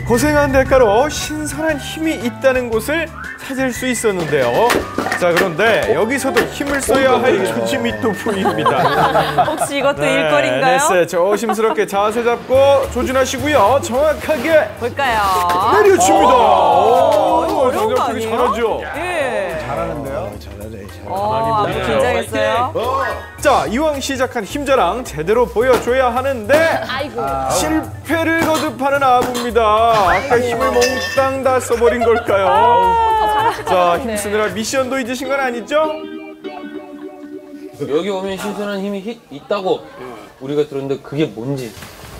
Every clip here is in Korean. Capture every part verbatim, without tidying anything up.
고생한 대가로 신선한 힘이 있다는 곳을 찾을 수 있었는데요. 자, 그런데 여기서도 힘을 써야 할 조짐이 또 보입니다. 혹시 이것도 네, 일거리인가요? 네, 조심스럽게 자세 잡고 조준하시고요. 정확하게 볼까요? 내려칩니다. 오, 이거 어려운 거 정답 되게 아니에요? 잘하죠? 예. 잘하는데요? 잘하네, 잘하네. 어, 아주 긴장했어요. 자, 이왕 시작한 힘자랑 제대로 보여줘야 하는데 아이고. 실패를 거듭하는 아부입니다. 아까 힘을 몽땅 다 써버린 걸까요? 자, 힘쓰느라 미션도 잊으신 건 아니죠? 여기 오면 신선한 힘이 히- 있다고 우리가 들었는데 그게 뭔지.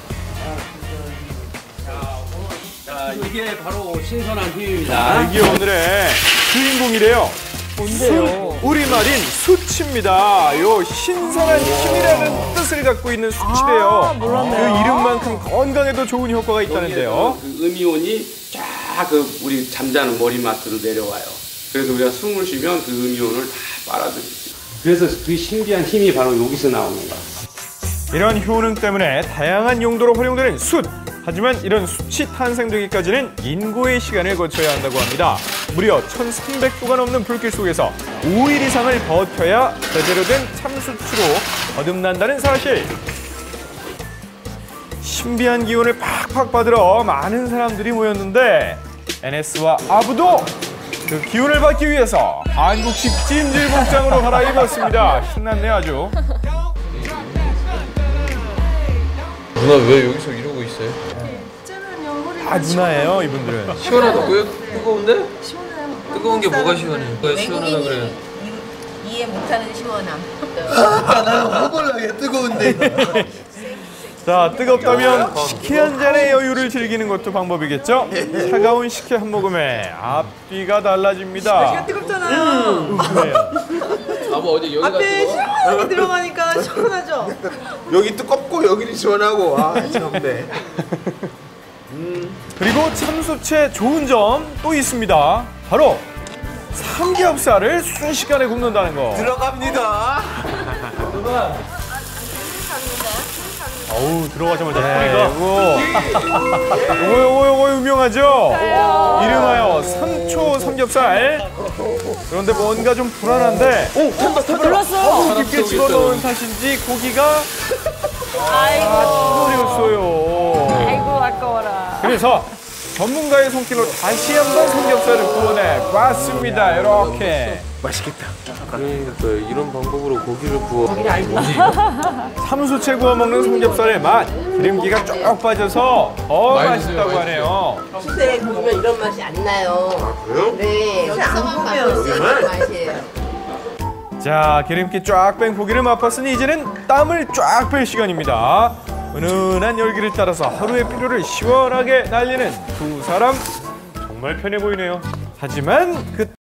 자, 이게 바로 신선한 힘입니다. 자, 이게 오늘의 주인공이래요. 뭔데요? 수, 우리말인 수치입니다. 요 신선한 힘이라는 뜻을 갖고 있는 수치래요. 아, 몰랐네요. 그 이름만큼 건강에도 좋은 효과가 있다는데요. 그 음이온이 쫙 그 우리 잠자는 머리맡으로 내려와요. 그래서 우리가 숨을 쉬면 그 음이온을 다 빨아들이죠. 그래서 그 신비한 힘이 바로 여기서 나오는 거야. 이런 효능 때문에 다양한 용도로 활용되는 숯. 하지만 이런 숯이 탄생되기까지는 인고의 시간을 거쳐야 한다고 합니다. 무려 천삼백 도가 넘는 불길 속에서 오 일 이상을 버텨야 제대로 된 참숯으로 거듭난다는 사실. 신비한 기운을 팍팍 받으러 많은 사람들이 모였는데 엔에스와 아부도 그 기운을 받기 위해서 한국식 찜질 복장으로 갈아입었습니다. 신났네 아주. 누나 왜 여기서 이러고 있어요? 아 누나예요 이분들은. 시원하다고요? 뜨거운데? 시원해요. 뜨거운 게 뭐가 시원해? 왜 시원하다 외국인이 그래요? 이- 이해 못하는 시원함. 나는 허벌나게 뜨거운데. 자, 뜨겁다면 식혜 한 잔의 여유를 즐기는 것도 방법이겠죠? 차가운 식혜 한 모금에 앞뒤가 달라집니다. 뜨겁잖아요. 아뭐 어디 여기가 앞에 뜨거워? 시원하게 들어가니까 시원하죠? 여기 뜨겁고 여기는 시원하고. 아, 참네. 그리고 참숯의 좋은 점 또 있습니다. 바로 삼겹살을 순식간에 굽는다는 거. 들어갑니다. 어우, 들어가자마자 소리가. 이거, 요거, 요거, 요거 유명하죠? 이름하여 삼초 삼겹살. 그런데 뭔가 좀 불안한데. 오, 탄다, 탄다. 불렀어. 깊게 집어넣은 탓인지 고기가 아이고. 소리였어요. 아이고, 아까워라. 그래서 전문가의 손길로 다시 한번 삼겹살을 구워내 봤습니다. 이렇게. 맛있겠다. 그러니까 이런 방법으로 고기를 구워. 참숯에 구워 먹는 삼겹살의 맛, 기름기가 쭉 빠져서 더 맛있어요, 맛있다고 하네요. 수세에 구우면 이런 맛이 안 나요. 아, 그래요? 네. 여기서만 가면 쎄한 맛이에요. 자, 기름기 쫙 뺀 고기를 맛봤으니 이제는 땀을 쫙 뺄 시간입니다. 은은한 열기를 따라서 하루의 피로를 시원하게 날리는 두 사람 정말 편해 보이네요. 하지만 그